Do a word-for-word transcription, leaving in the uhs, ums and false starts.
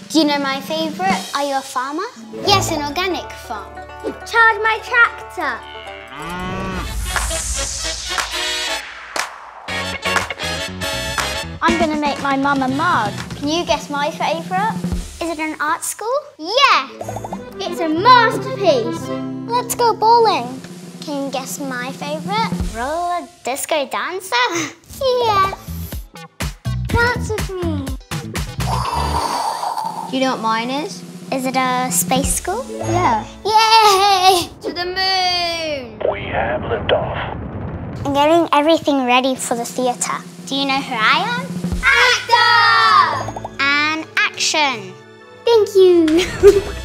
Do you know my favourite? Are you a farmer? Yes, an organic farm. Charge my tractor. I'm going to make my mum a mug. Can you guess my favourite? Is it an art school? Yes! It's a masterpiece. Let's go bowling. Can you guess my favourite? Roller disco dancer? Yes. Dance with me. Do you know what mine is? Is it a space school? Yeah. Yay! To the moon! We have liftoff. I'm getting everything ready for the theatre. Do you know who I am? Actor! And action! Thank you.